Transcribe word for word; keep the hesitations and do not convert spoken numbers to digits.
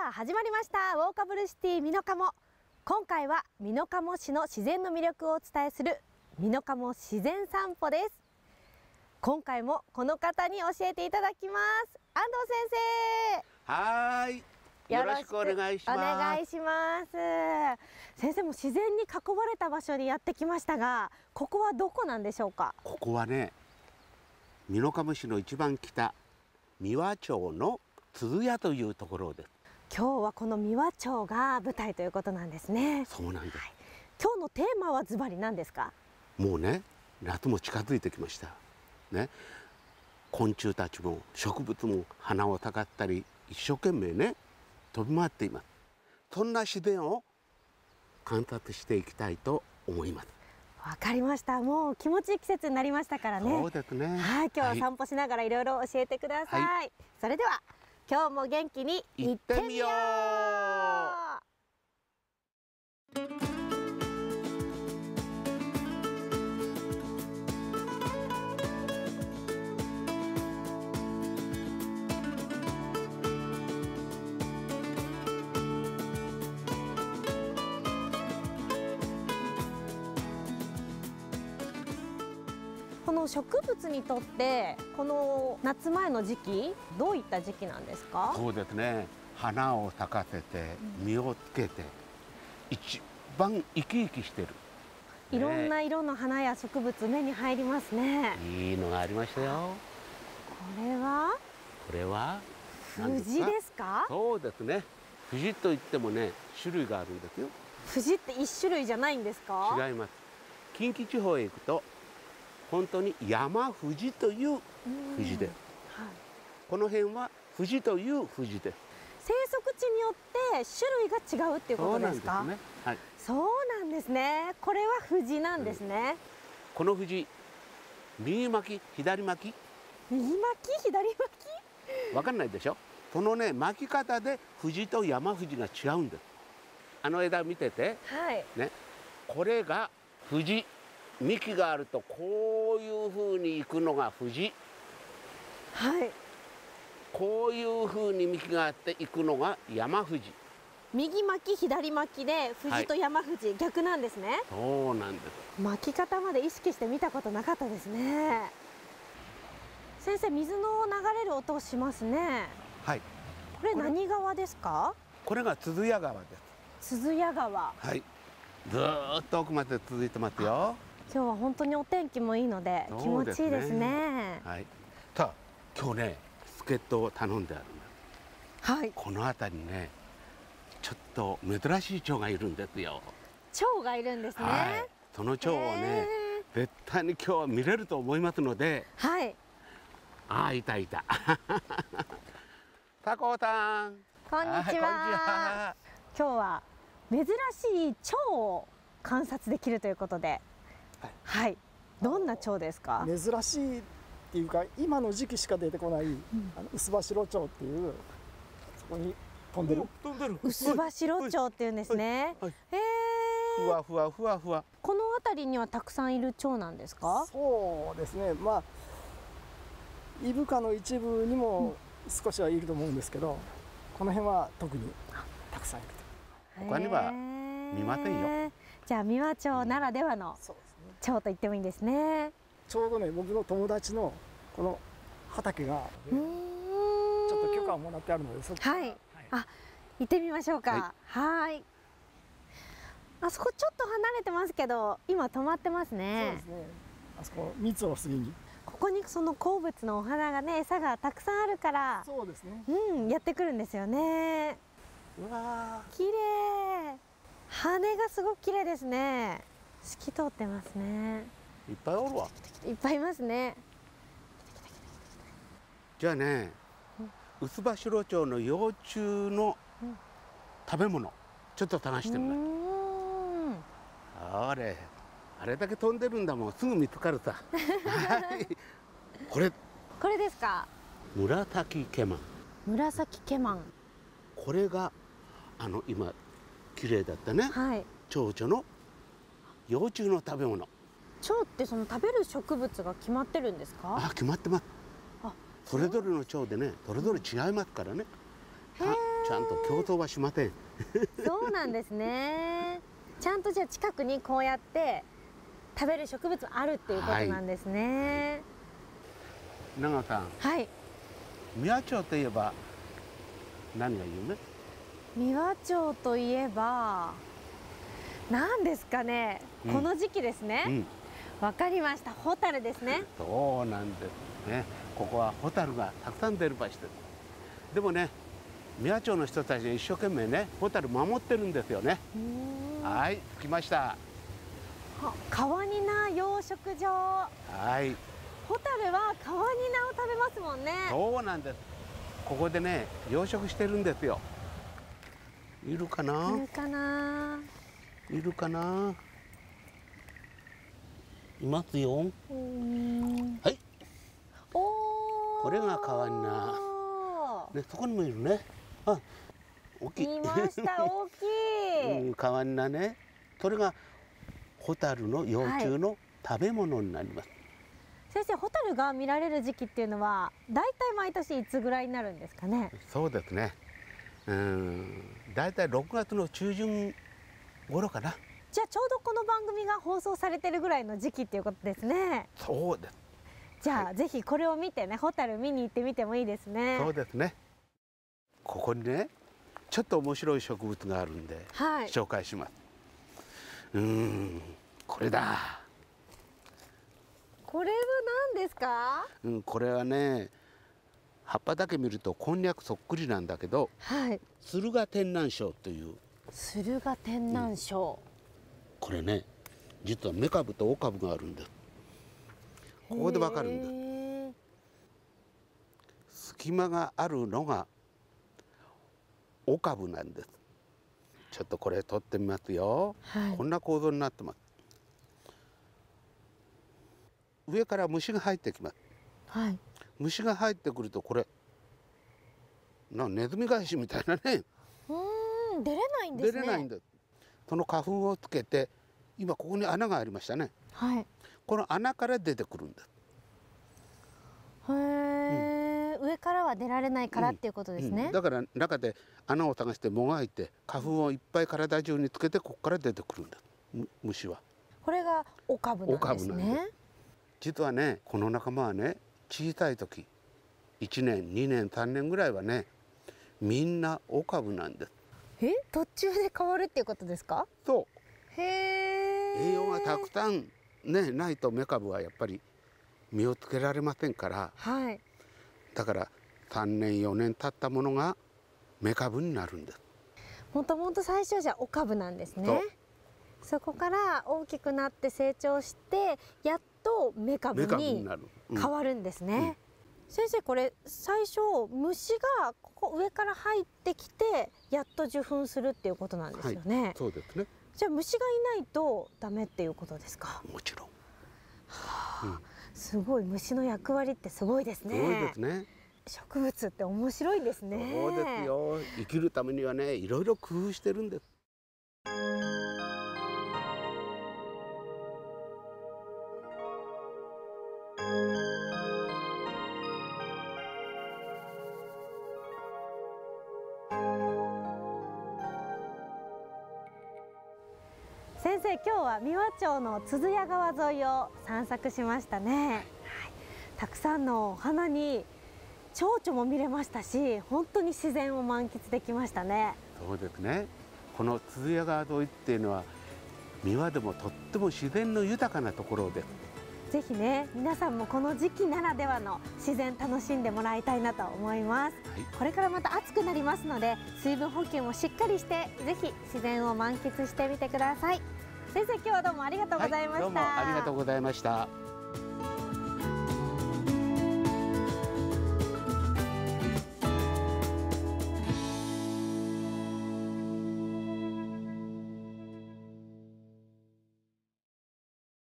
あ始まりましたウォーカブルシティ美濃加茂。今回は美濃加茂市の自然の魅力をお伝えする美濃加茂自然散歩です。今回もこの方に教えていただきます。安藤先生、 はい、よろしくお願いします。 お願いします。先生も自然に囲まれた場所にやってきましたが、ここはどこなんでしょうか？ ここはね、美濃加茂市の一番北三輪町の鈴屋というところです。 今日はこの三輪町が舞台ということなんですね。 そうなんです、はい、 今日のテーマはズバリ何ですか？ もうね、夏も近づいてきましたね。昆虫たちも植物も花をたかったり一生懸命ね飛び回っています。そんな自然を観察していきたいと思います。 わかりました。もう気持ちいい季節になりましたからね。 そうですね。 はい、今日は散歩しながらいろいろ教えてください。はい、それでは今日も元気に行ってみよう。この植物にとってこの夏前の時期、どういった時期なんですか？ そうですね、花を咲かせて実をつけて、うん、一番生き生きしてる、ね、 いろんな色の花や植物目に入りますね。 いいのがありましたよ。 これはこれは藤ですか？ そうですね、藤といってもね種類があるんですよ。 藤って一種類じゃないんですか？ 違います。近畿地方へ行くと本当に山藤という藤です。はい、この辺は藤という藤です。 生息地によって種類が違うっていうことですか？ そうなんですね。はい、そうなんですね。これは藤なんですね。うん、 この藤、右巻き左巻き、 右巻き左巻き、 わかんないでしょ。そのね巻き方で藤と山藤が違うんです。あの枝見てて、はい、ね、これが藤。幹があるとこういう風に行くのが藤、はい、こういう風に幹があって行くのが山藤。 右巻き左巻きで藤と山藤、はい、逆なんですね。 そうなんです。 巻き方まで意識して見たことなかったですね。先生、水の流れる音をしますね。はい。これ何川ですか？ これが鈴屋川です。 鈴屋川。 はい。ずーっと奥まで続いてますよ。 今日は本当にお天気もいいので気持ちいいですね。 はい。さあ今日ね助っ人を頼んであるんです。はい。この辺りにねちょっと珍しい蝶がいるんですよ。 蝶がいるんですね。 はい。その蝶をね絶対に今日は見れると思いますので。はい。ああいたいた。タコさん。 こんにちは。今日は珍しい蝶を観察できるということで。はい、どんな蝶ですか？ 珍しいっていうか今の時期しか出てこない、うん、あのウスバシロチョウっていうそこに飛んでる、 飛んでるウスバシロチョウっていうんですね。へえ。 ふわふわふわふわ。 この辺りにはたくさんいる蝶なんですか？ そうですね。まあイブ科の一部にも少しはいると思うんですけど、うん、この辺は特にたくさんいると。 他には見ませんよ。 じゃあ三輪町ならではの蝶と言ってもいいんですね。 ちょうどね僕の友達のこの畑がちょっと許可をもらってあるので、そこはい、はい、あ、行ってみましょうか。はい。あそこちょっと離れてますけど今止まってますね。 そうですね。あそこ蜜を吸いに。 ここにその好物のお花がね、餌がたくさんあるから、 そうですね。 うん、やってくるんですよね。 うわー、 綺麗。羽がすごく綺麗ですね。透き通ってますね。 いっぱいおるわ。 いっぱいいますね。 じゃあね、ウスバシロチョウの幼虫の食べ物、ちょっと探してみます。あれ、あれだけ飛んでるんだもん、すぐ見つかるさ。はい、これ。 これですか。 紫ケマン。 紫ケマン。 これがあの今綺麗だったね。はい。蝶々の幼虫の食べ物。 蝶ってその食べる植物が決まってるんですか？ あ、決まってます。あ、それぞれの蝶でね、それぞれ違いますからね。 ちゃんと競争はしません。 そうなんですね。ちゃんとじゃあ近くにこうやって食べる植物あるっていうことなんですね。 はい、長尾さん、 はい、 三輪町といえば何が有名？ 三輪町といえば何ですかね、うん、この時期ですね。わ、うん、かりました。ホタルですね。 そうなんですね。ここはホタルがたくさん出る場所です。でもね、三輪町の人たちが一生懸命ね、ホタル守ってるんですよね。はい、着きました。 川ニナ養殖場。 はい。 ホタルは川ニナを食べますもんね。 そうなんです。ここでね、養殖してるんですよ。いるかな。 いるかな。 いるかな。いますよ。はい。 おお。 これが川ニナ。ね、そこにもいるね。あ、大きい。 見ました。大きい。 うん、川ニナね。それがホタルの幼虫の食べ物になります。はい、 先生、ホタルが見られる時期っていうのはだいたい毎年いつぐらいになるんですかね。 そうですね。うん、だいたいろくがつの中旬頃かな。 じゃあちょうどこの番組が放送されてるぐらいの時期っていうことですね。 そうです。 じゃあ、はい、ぜひこれを見てね、ホタル見に行ってみてもいいですね。 そうですね。ここにね、ちょっと面白い植物があるんで、はい、紹介します。うーん、これだ。 これは何ですか？ うん、これはね、葉っぱだけ見るとこんにゃくそっくりなんだけど、はい、駿河天南椒という。 駿河天南椒、うん、 これね、実は雌株と雄株があるんです。ここでわかるんです。隙間があるのが雄株なんです。ちょっとこれ取ってみますよ。はい、こんな構造になってます。上から虫が入ってきます。はい、虫が入ってくるとこれなネズミ返しみたいなね。 うん、出れないんですね。 出れないんです。その花粉をつけて、今ここに穴がありましたね。はい、この穴から出てくるんです。 へえ、うん、上からは出られないからっていうことですね。うんうん、 だから中で穴を探してもがいて花粉をいっぱい体中につけてここから出てくるんです。虫は。 これが雄株なんですね。 実はね、この仲間はね、小さい時いちねんにねんさんねんぐらいはね、みんな雄株なんです。 え、途中で変わるっていうことですか？ そう。 へえ。 栄養がたくさんねないと雌株はやっぱり実をつけられませんから、はい、だからさんねんよねん経ったものが雌株になるんです。 もともと最初じゃ雄株なんですね。そこから大きくなって成長してやっと雌株に変わるんですね。うんうん、先生、これ最初虫がここ上から入ってきてやっと受粉するっていうことなんですよね。 はい、そうですね。 じゃあ虫がいないとダメっていうことですか？ もちろん。 はあ、うん、すごい、虫の役割ってすごいですね。 すごいですね。 植物って面白いですね。 そうですよ。生きるためにはね、いろいろ工夫してるんです。 先生、今日は三輪町の津々屋川沿いを散策しましたね。はい、たくさんのお花に蝶々も見れましたし、本当に自然を満喫できましたね。 そうですね。この津々屋川沿いっていうのは三輪でもとっても自然の豊かなところです。 ぜひね、皆さんもこの時期ならではの自然楽しんでもらいたいなと思います。はい、これからまた暑くなりますので、水分補給もしっかりしてぜひ自然を満喫してみてください。先生、今日はどうもありがとうございました。 はい、どうもありがとうございました。